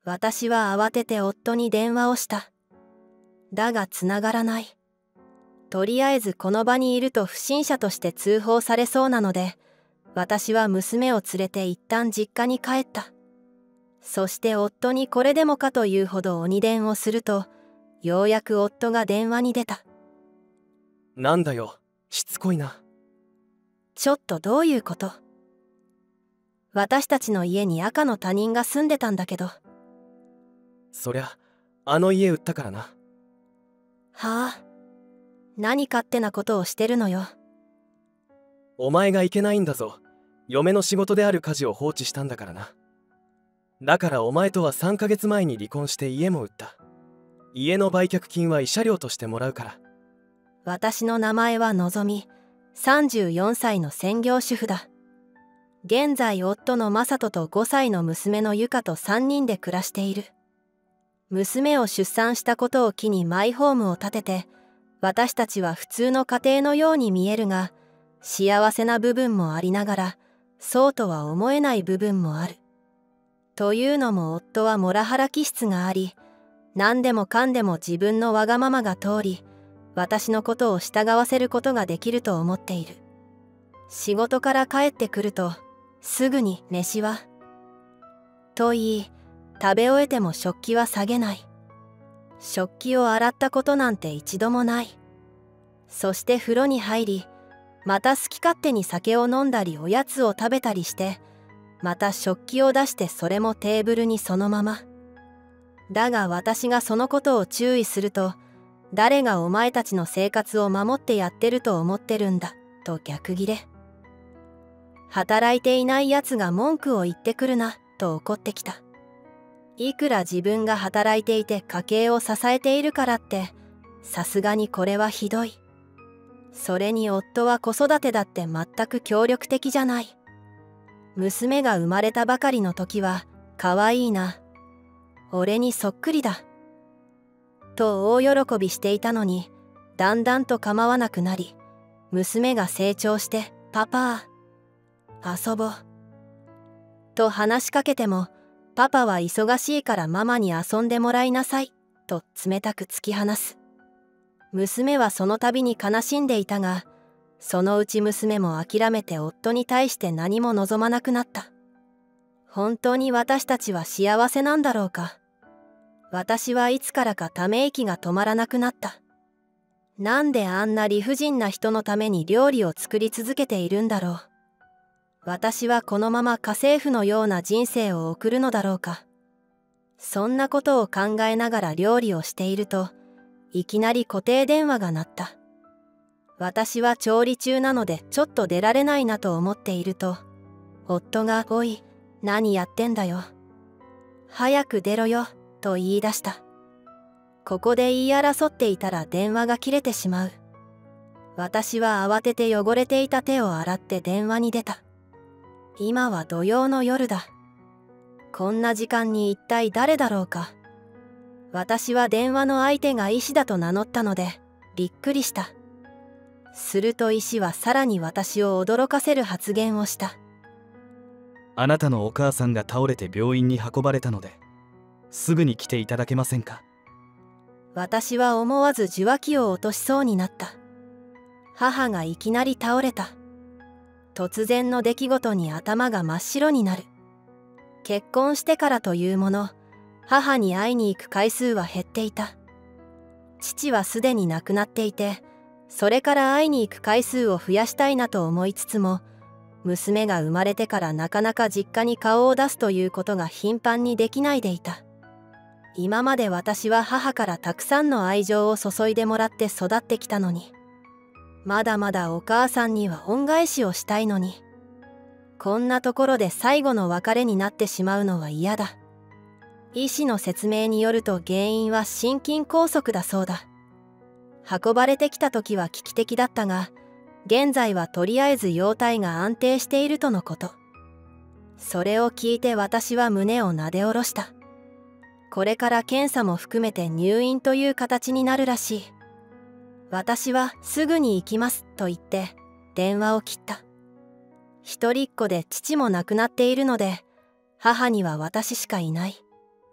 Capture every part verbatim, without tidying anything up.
私は慌てて夫に電話をした。だがつながらない。とりあえずこの場にいると不審者として通報されそうなので、私は娘を連れて一旦実家に帰った。そして夫にこれでもかというほど鬼電をすると、ようやく夫が電話に出た。 なんだよ、しつこいな。 ちょっとどういうこと？私たちの家に赤の他人が住んでたんだけど。はそりゃあの家売ったからな。 あ、何勝手なことをしてるのよ。 お前がいけないんだぞ。嫁の仕事である家事を放置したんだからな。だからお前とはさんかげつまえに離婚して家も売った。家の売却金は慰謝料としてもらうから。 私の名前はのぞみ、さんじゅうよんさいの専業主婦だ。現在夫のマサトとごさいの娘のユカとさんにんで暮らしている。娘を出産したことを機にマイホームを建てて、私たちは普通の家庭のように見えるが、幸せな部分もありながら、そうとは思えない部分もある。というのも夫はモラハラ気質があり、何でもかんでも自分のわがままが通り、私のことを従わせることができると思っている。仕事から帰ってくると、すぐに飯はと言い、食べ終えても食器は下げない。食器を洗ったことなんて一度もない。そして風呂に入り、また好き勝手に酒を飲んだりおやつを食べたりして、また食器を出してそれもテーブルにそのまま。だが私がそのことを注意すると、誰がお前たちの生活を守ってやってると思ってるんだ、と逆ギレ。働いていないやつが文句を言ってくるな、と怒ってきた。いくら自分が働いていて家計を支えているからって、さすがにこれはひどい。それに夫は子育てだって全く協力的じゃない。娘が生まれたばかりの時は、かわいいな。俺にそっくりだ。と大喜びしていたのに、だんだんと構わなくなり、娘が成長して、パパ遊ぼう。と話しかけても、パパは忙しいからママに遊んでもらいなさい、と冷たく突き放す。娘はその度に悲しんでいたが、そのうち娘も諦めて夫に対して何も望まなくなった。本当に私たちは幸せなんだろうか。私はいつからかため息が止まらなくなった。なんであんな理不尽な人のために料理を作り続けているんだろう。私はこのまま家政婦のような人生を送るのだろうか。そんなことを考えながら料理をしていると、いきなり固定電話が鳴った。私は調理中なのでちょっと出られないなと思っていると、夫が「おい、何やってんだよ。早く出ろよ」と言い出した。ここで言い争っていたら電話が切れてしまう。私は慌てて汚れていた手を洗って電話に出た。今は土曜の夜だ。こんな時間に一体誰だろうか。私は電話の相手が医師だと名乗ったので、びっくりした。すると医師はさらに私を驚かせる発言をした。 あなたのお母さんが倒れて病院に運ばれたので、すぐに来ていただけませんか。 私は思わず受話器を落としそうになった。母がいきなり倒れた。突然の出来事に頭が真っ白になる。結婚してからというもの、母に会いに行く回数は減っていた。父はすでに亡くなっていて、それから会いに行く回数を増やしたいなと思いつつも、娘が生まれてからなかなか実家に顔を出すということが頻繁にできないでいた。今まで私は母からたくさんの愛情を注いでもらって育ってきたのに、まだまだお母さんには恩返しをしたいのに、こんなところで最後の別れになってしまうのは嫌だ。医師の説明によると原因は心筋梗塞だそうだ。運ばれてきた時は危機的だったが、現在はとりあえず容体が安定しているとのこと。それを聞いて私は胸をなで下ろした。これから検査も含めて入院という形になるらしい。私はすぐに行きますと言って電話を切った。一人っ子で父も亡くなっているので、母には私しかいない。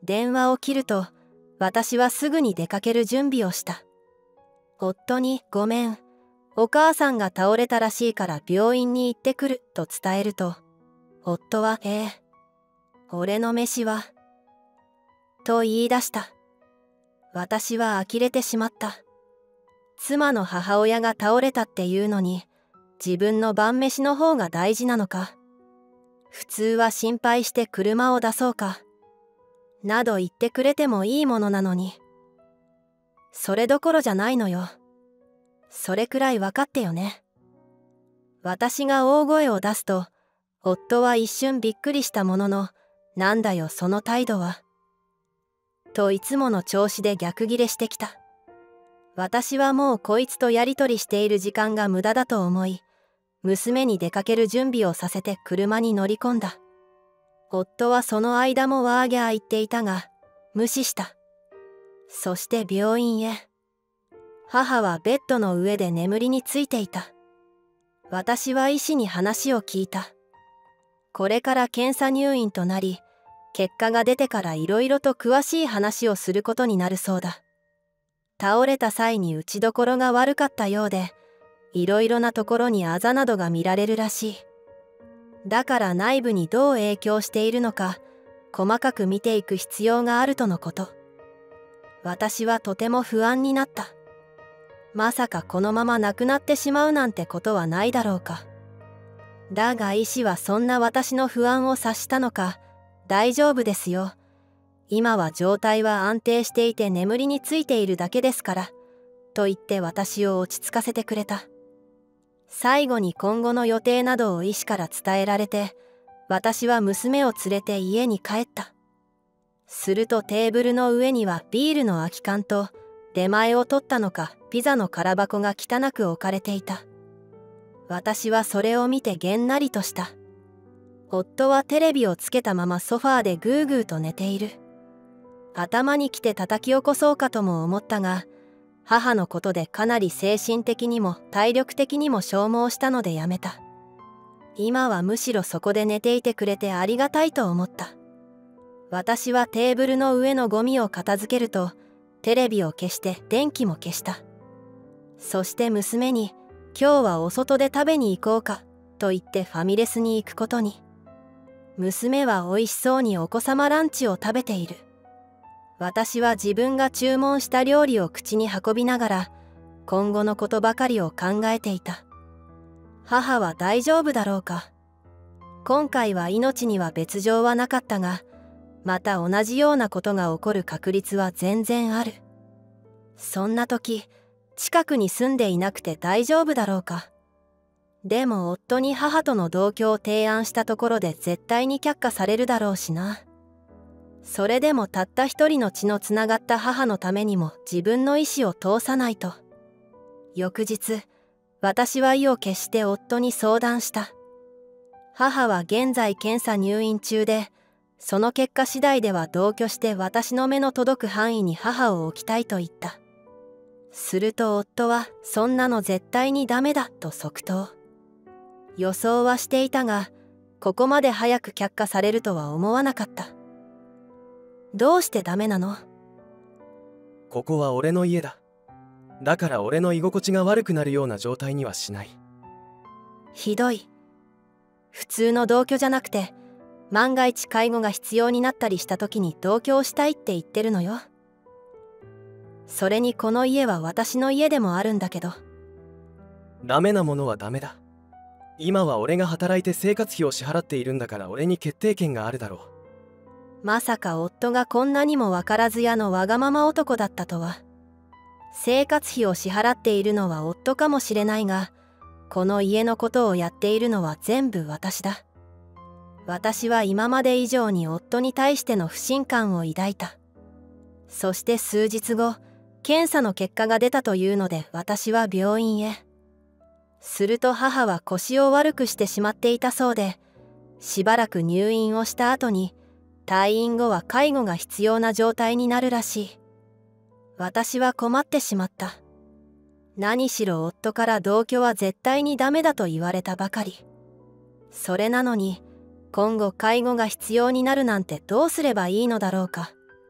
電話を切ると、私はすぐに出かける準備をした。夫に「ごめん、お母さんが倒れたらしいから病院に行ってくる」と伝えると、夫は「ええ、俺の飯は」と言い出した。私は呆れてしまった。妻の母親が倒れたっていうのに、自分の晩飯の方が大事なのか。普通は心配して車を出そうか。など言ってくれてもいいものなのに。それどころじゃないのよ。それくらい分かってよね。私が大声を出すと、夫は一瞬びっくりしたものの、なんだよその態度は。といつもの調子で逆ギレしてきた。私はもうこいつとやりとりしている時間が無駄だと思い、娘に出かける準備をさせて車に乗り込んだ。夫はその間もワーギャー言っていたが、無視した。そして病院へ。母はベッドの上で眠りについていた。私は医師に話を聞いた。これから検査入院となり、結果が出てからいろいろと詳しい話をすることになるそうだ。倒れた際に打ちどころが悪かったようで、いろいろなところにあざなどが見られるらしい。だから内部にどう影響しているのか、細かく見ていく必要があるとのこと。私はとても不安になった。まさかこのまま亡くなってしまうなんてことはないだろうか。だが医師はそんな私の不安を察したのか、大丈夫ですよ。今は状態は安定していて眠りについているだけですから、と言って私を落ち着かせてくれた。最後に今後の予定などを医師から伝えられて、私は娘を連れて家に帰った。するとテーブルの上にはビールの空き缶と、出前を取ったのかピザの空箱が汚く置かれていた。私はそれを見てげんなりとした。夫はテレビをつけたままソファーでぐーぐーと寝ている。頭にきて叩き起こそうかとも思ったが、母のことでかなり精神的にも体力的にも消耗したのでやめた。今はむしろそこで寝ていてくれてありがたいと思った。私はテーブルの上のゴミを片付けると、テレビを消して電気も消した。そして娘に「今日はお外で食べに行こうか」と言ってファミレスに行くことに。娘はおいしそうにお子様ランチを食べている。私は自分が注文した料理を口に運びながら、今後のことばかりを考えていた。母は大丈夫だろうか。今回は命には別状はなかったが、また同じようなことが起こる確率は全然ある。そんな時、近くに住んでいなくて大丈夫だろうか。でも夫に母との同居を提案したところで絶対に却下されるだろうしな。それでもたった一人の血のつながった母のためにも自分の意思を通さないと。翌日、私は意を決して夫に相談した。母は現在検査入院中で、その結果次第では同居して私の目の届く範囲に母を置きたいと言った。すると夫は「そんなの絶対にダメだ」と即答。予想はしていたが、ここまで早く却下されるとは思わなかった。どうしてダメなの？ ここは俺の家だ。だから俺の居心地が悪くなるような状態にはしない。 ひどい。普通の同居じゃなくて、万が一介護が必要になったりした時に同居をしたいって言ってるのよ。それにこの家は私の家でもあるんだけど。 ダメなものはダメだ。今は俺が働いて生活費を支払っているんだから俺に決定権があるだろう。まさか夫がこんなにも分からず屋のわがまま男だったとは。生活費を支払っているのは夫かもしれないが、この家のことをやっているのは全部私だ。私は今まで以上に夫に対しての不信感を抱いた。そして数日後、検査の結果が出たというので私は病院へ。すると母は腰を悪くしてしまっていたそうで、しばらく入院をした後に、退院後は介護が必要な状態になるらしい。私は困ってしまった。何しろ夫から同居は絶対にダメだと言われたばかり。それなのに、今後介護が必要になるなんてどうすればいいのだろうか。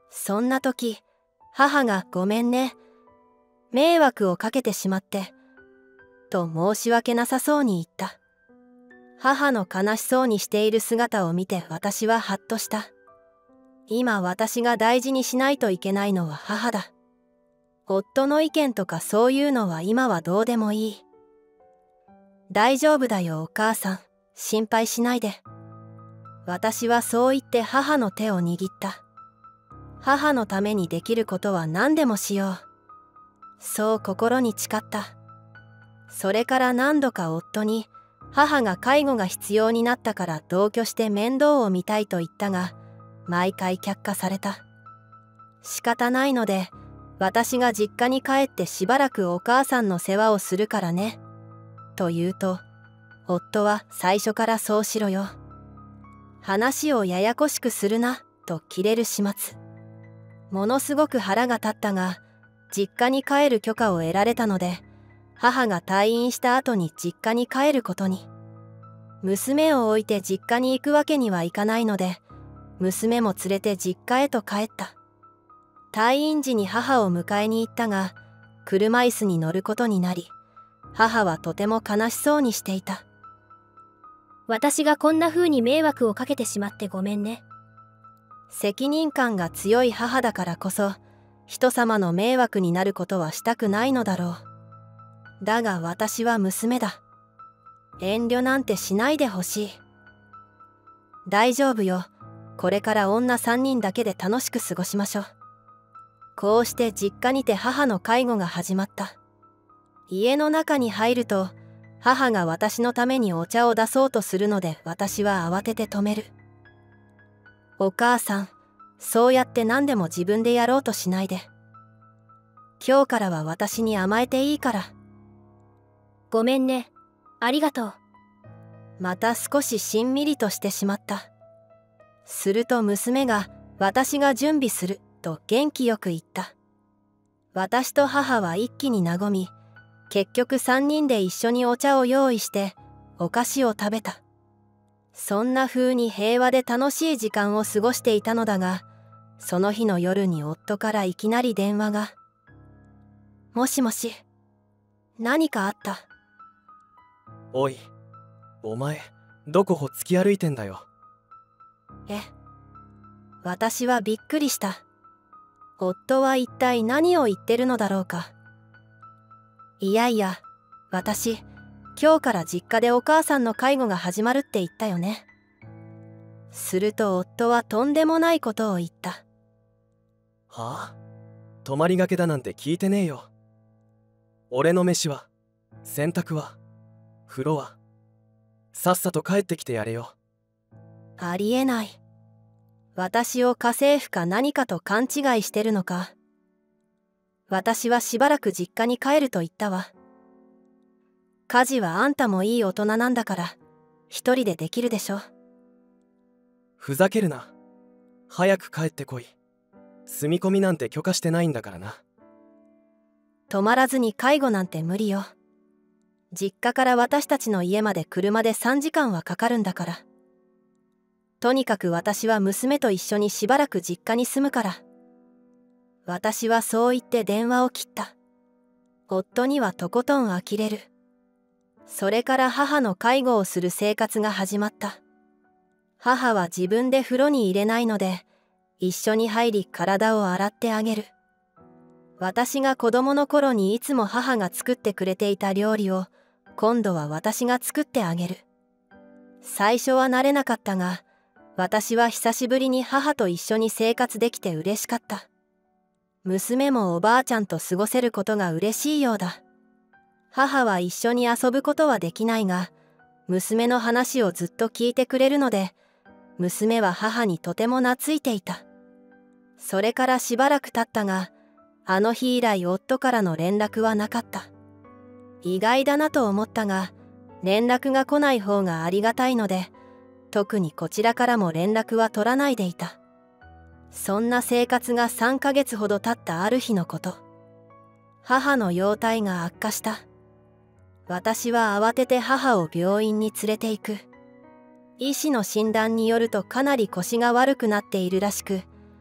そんな時、母がごめんね、迷惑をかけてしまって、と申し訳なさそうに言った。母の悲しそうにしている姿を見て私はハッとした。今私が大事にしないといけないのは母だ。夫の意見とかそういうのは今はどうでもいい。大丈夫だよお母さん、心配しないで。私はそう言って母の手を握った。母のためにできることは何でもしよう。そう心に誓った。それから何度か夫に、母が介護が必要になったから同居して面倒を見たいと言ったが、毎回却下された。仕方ないので、私が実家に帰ってしばらくお母さんの世話をするからね、と言うと、夫は最初からそうしろよ。話をややこしくするな、とキレる始末。ものすごく腹が立ったが、実家に帰る許可を得られたので、母が退院した後に実家に帰ることに。娘を置いて実家に行くわけにはいかないので、娘も連れて実家へと帰った。退院時に母を迎えに行ったが、車椅子に乗ることになり、母はとても悲しそうにしていた。 私がこんな風に迷惑をかけてしまってごめんね。 責任感が強い母だからこそ、人様の迷惑になることはしたくないのだろう。だが私は娘だ。遠慮なんてしないでほしい。大丈夫よ。これから女三人だけで楽しく過ごしましょう。こうして実家にて母の介護が始まった。家の中に入ると、母が私のためにお茶を出そうとするので私は慌てて止める。お母さん、そうやって何でも自分でやろうとしないで。今日からは私に甘えていいから。 ごめんね。ありがとう。 また少ししんみりとしてしまった。すると娘が私が準備すると元気よく言った。私と母は一気に和み、結局三人で一緒にお茶を用意してお菓子を食べた。そんな風に平和で楽しい時間を過ごしていたのだが、その日の夜に夫からいきなり電話が。もしもし、何かあった？ おい、お前、どこほ突き歩いてんだよ。 え、私はびっくりした。夫は一体何を言ってるのだろうか。いやいや、私、今日から実家でお母さんの介護が始まるって言ったよね。すると夫はとんでもないことを言った。 はあ？泊まりがけだなんて聞いてねえよ。俺の飯は、洗濯は、風呂は、さっさと帰ってきてやれよ。 ありえない。私を家政婦か何かと勘違いしてるのか。私はしばらく実家に帰ると言ったわ。家事はあんたもいい大人なんだから、一人でできるでしょ。 ふざけるな。早く帰ってこい。住み込みなんて許可してないんだからな。 泊まらずに介護なんて無理よ。実家から私たちの家まで車でさんじかんはかかるんだから。とにかく私は娘と一緒にしばらく実家に住むから。私はそう言って電話を切った。夫にはとことん呆れる。それから母の介護をする生活が始まった。母は自分で風呂に入れないので、一緒に入り体を洗ってあげる。私が子供の頃にいつも母が作ってくれていた料理を、今度は私が作ってあげる。最初は慣れなかったが、私は久しぶりに母と一緒に生活できて嬉しかった。娘もおばあちゃんと過ごせることが嬉しいようだ。母は一緒に遊ぶことはできないが、娘の話をずっと聞いてくれるので、娘は母にとても懐いていた。それからしばらく経ったが、あの日以来夫からの連絡はなかった。意外だなと思ったが、連絡が来ない方がありがたいので、特にこちらからも連絡は取らないでいた。そんな生活がさんかげつほど経ったある日のこと。母の容体が悪化した。私は慌てて母を病院に連れて行く。医師の診断によるとかなり腰が悪くなっているらしく、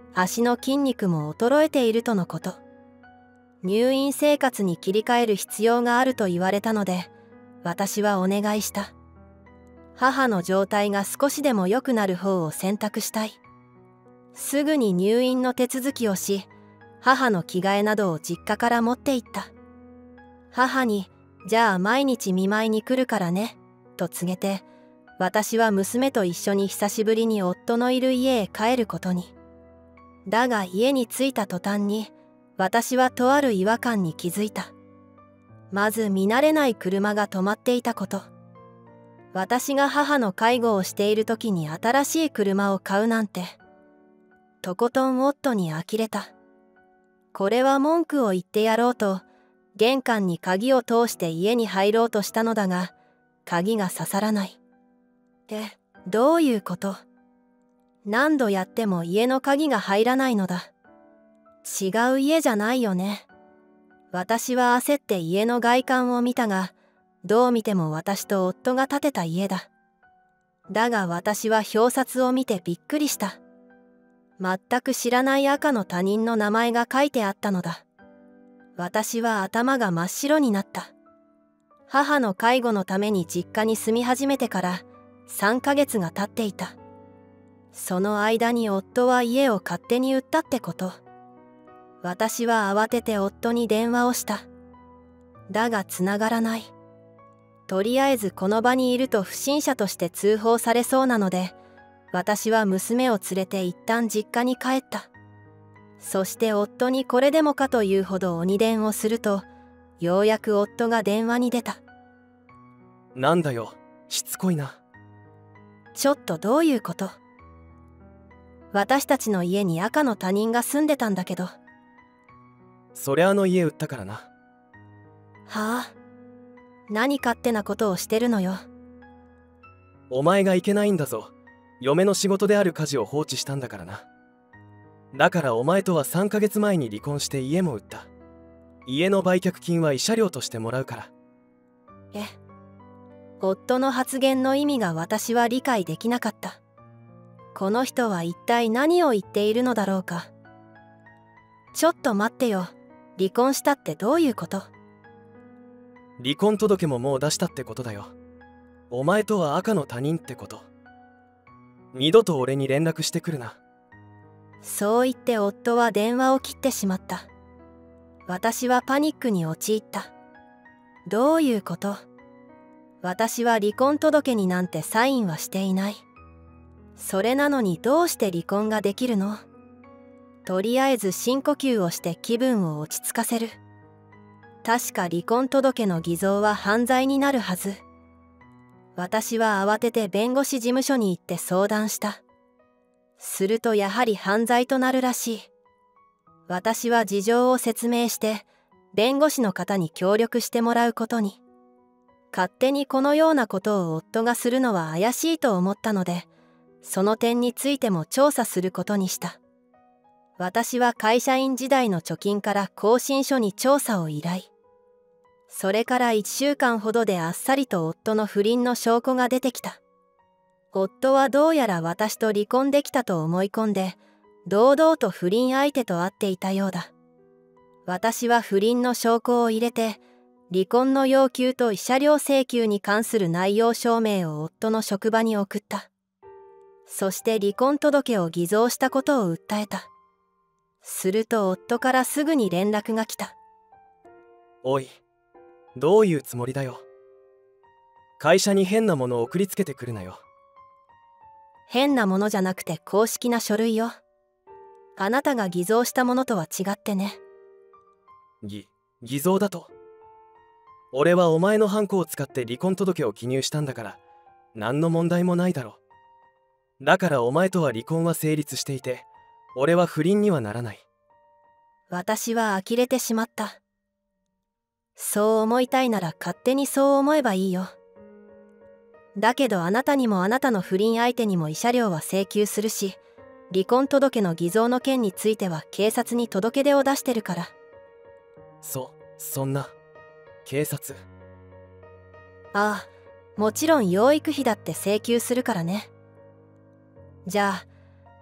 足の筋肉も衰えているとのこと。入院生活に切り替える必要があると言われたので、私はお願いした。母の状態が少しでも良くなる方を選択したい。すぐに入院の手続きをし、母の着替えなどを実家から持って行った。母に、じゃあ毎日見舞いに来るからね、と告げて、私は娘と一緒に久しぶりに夫のいる家へ帰ることに。だが家に着いた途端に、私はとある違和感に気づいた。まず見慣れない車が止まっていたこと。私が母の介護をしている時に新しい車を買うなんて。とことん夫に呆れた。これは文句を言ってやろうと、玄関に鍵を通して家に入ろうとしたのだが、鍵が刺さらない。え、どういうこと？何度やっても家の鍵が入らないのだ。違う家じゃないよね。私は焦って家の外観を見たが、どう見ても私と夫が建てた家だ。だが私は表札を見てびっくりした。全く知らない赤の他人の名前が書いてあったのだ。私は頭が真っ白になった。母の介護のために実家に住み始めてからさんかげつが経っていた。その間に夫は家を勝手に売ったってこと。私は慌てて夫に電話をした。だが繋がらない。とりあえずこの場にいると不審者として通報されそうなので、私は娘を連れて一旦実家に帰った。そして夫にこれでもかというほど鬼電をすると、ようやく夫が電話に出た。 なんだよ、しつこいな。 ちょっとどういうこと？私たちの家に赤の他人が住んでたんだけど。 そりゃあの家売ったからな。 はあ、何勝手なことをしてるのよ。 お前がいけないんだぞ。嫁の仕事である家事を放置したんだからな。だからお前とはさんかげつまえに離婚して家も売った。家の売却金は慰謝料としてもらうから。 え、夫の発言の意味が私は理解できなかった。この人は一体何を言っているのだろうか。ちょっと待ってよ。離婚したってどういうこと？ 離婚届ももう出したってことだよ。お前とは赤の他人ってこと。二度と俺に連絡してくるな。 そう言って夫は電話を切ってしまった。私はパニックに陥った。どういうこと？私は離婚届になんてサインはしていない。それなのにどうして離婚ができるの？とりあえず深呼吸をして気分を落ち着かせる。確か離婚届の偽造は犯罪になるはず。私は慌てて弁護士事務所に行って相談した。するとやはり犯罪となるらしい。私は事情を説明して弁護士の方に協力してもらうことに。勝手にこのようなことを夫がするのは怪しいと思ったので、その点についても調査することにした。私は会社員時代の貯金から更新書に調査を依頼。それからいっしゅうかんほどであっさりと夫の不倫の証拠が出てきた。夫はどうやら私と離婚できたと思い込んで、堂々と不倫相手と会っていたようだ。私は不倫の証拠を入れて、離婚の要求と慰謝料請求に関する内容証明を夫の職場に送った。そして離婚届を偽造したことを訴えた。すると夫からすぐに連絡が来た。 おい、どういうつもりだよ。会社に変なものを送りつけてくるなよ。 変なものじゃなくて公式な書類よ。あなたが偽造したものとは違ってね。 ぎ、偽造だと？俺はお前のハンコを使って離婚届を記入したんだから、何の問題もないだろ。だからお前とは離婚は成立していて、俺は不倫にはならない。 私は呆れてしまった。そう思いたいなら勝手にそう思えばいいよ。だけどあなたにもあなたの不倫相手にも慰謝料は請求するし、離婚届の偽造の件については警察に届け出を出してるから。 そ、そんな、警察？ ああ、もちろん養育費だって請求するからね。じゃあ、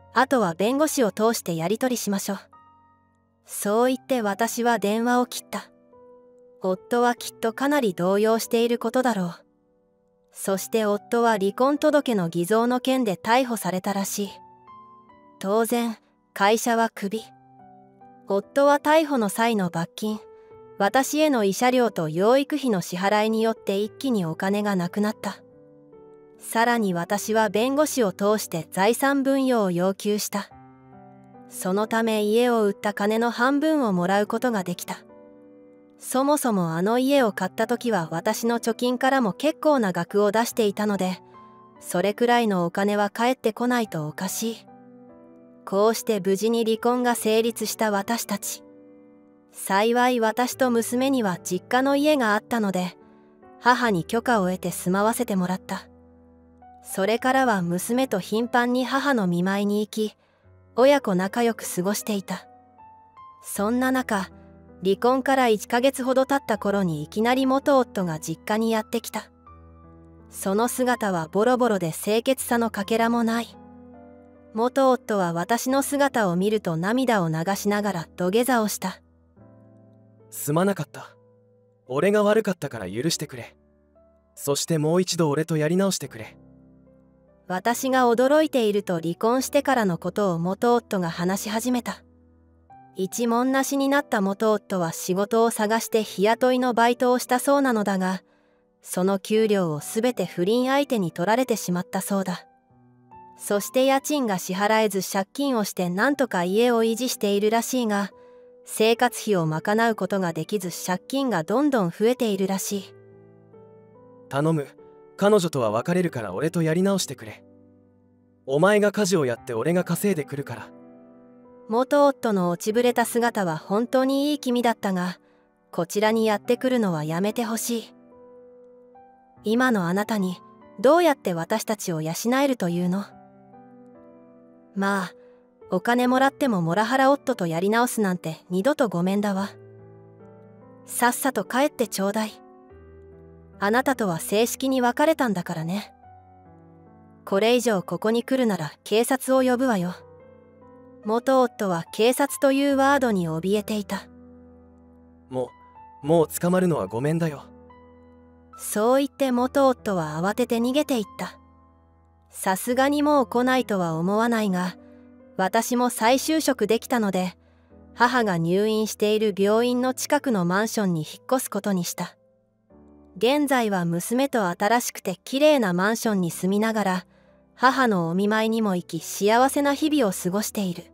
あとは弁護士を通してやり取りしましょう。そう言って私は電話を切った。夫はきっとかなり動揺していることだろう。そして夫は離婚届の偽造の件で逮捕されたらしい。当然、会社はクビ。夫は逮捕の際の罰金、私への慰謝料と養育費の支払いによって一気にお金がなくなった。さらに私は弁護士を通して財産分与を要求した。そのため家を売った金の半分をもらうことができた。そもそもあの家を買った時は私の貯金からも結構な額を出していたので、それくらいのお金は返ってこないとおかしい。こうして無事に離婚が成立した私たち。幸い私と娘には実家の家があったので、母に許可を得て住まわせてもらった。それからは娘と頻繁に母の見舞いに行き、親子仲良く過ごしていた。そんな中、離婚からいっかげつほど経った頃にいきなり元夫が実家にやってきた。その姿はボロボロで清潔さのかけらもない。元夫は私の姿を見ると涙を流しながら土下座をした。 すまなかった。俺が悪かったから許してくれ。そしてもう一度俺とやり直してくれ。 私が驚いていると離婚してからのことを元夫が話し始めた。一文なしになった元夫は仕事を探して日雇いのバイトをしたそうなのだが、その給料をすべて不倫相手に取られてしまったそうだ。そして家賃が支払えず借金をしてなんとか家を維持しているらしいが、生活費を賄うことができず借金がどんどん増えているらしい。 頼む。彼女とは別れるから俺とやり直してくれ。お前が家事をやって俺が稼いでくるから。 元夫の落ちぶれた姿は本当にいい気味だったが、こちらにやってくるのはやめてほしい。今のあなたにどうやって私たちを養えるというの？まあ、お金もらってもモラハラ夫とやり直すなんて二度とごめんだわ。さっさと帰ってちょうだい。あなたとは正式に別れたんだからね。これ以上ここに来るなら警察を呼ぶわよ。元夫は警察というワードに怯えていた。 もう、もう捕まるのはごめんだよ。 そう言って元夫は慌てて逃げていった。さすがにもう来ないとは思わないが、私も再就職できたので、母が入院している病院の近くのマンションに引っ越すことにした。現在は娘と新しくて綺麗なマンションに住みながら、母のお見舞いにも行き幸せな日々を過ごしている。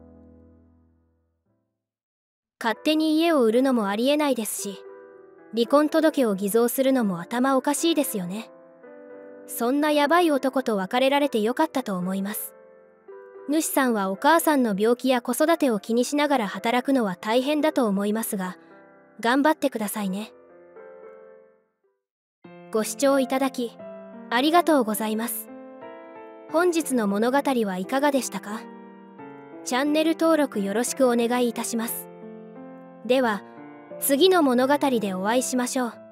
勝手に家を売るのもありえないですし、離婚届を偽造するのも頭おかしいですよね。そんなヤバい男と別れられてよかったと思います。主さんはお母さんの病気や子育てを気にしながら働くのは大変だと思いますが、頑張ってくださいね。ご視聴いただきありがとうございます。本日の物語はいかがでしたか？チャンネル登録よろしくお願いいたします。では、次の物語でお会いしましょう。